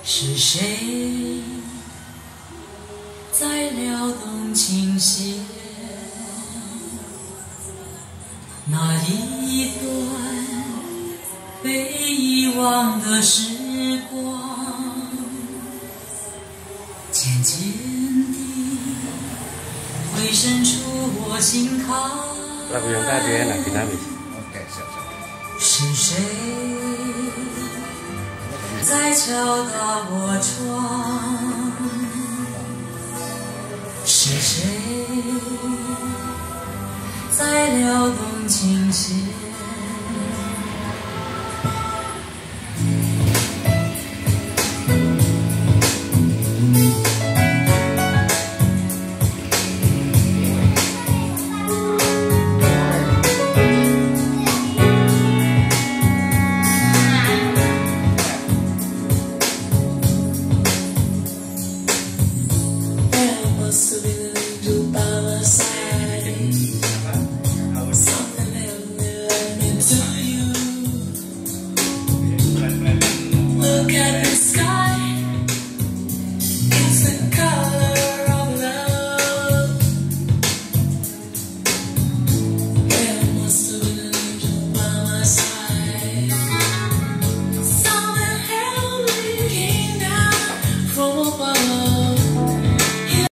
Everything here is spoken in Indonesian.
是谁在撩动琴弦？那一段被遗忘的时光，渐渐地回渗出我心坎。 Lagu yang tadi enak, dinamis. 是谁在敲打我窗？是谁在撩动琴弦？There must have been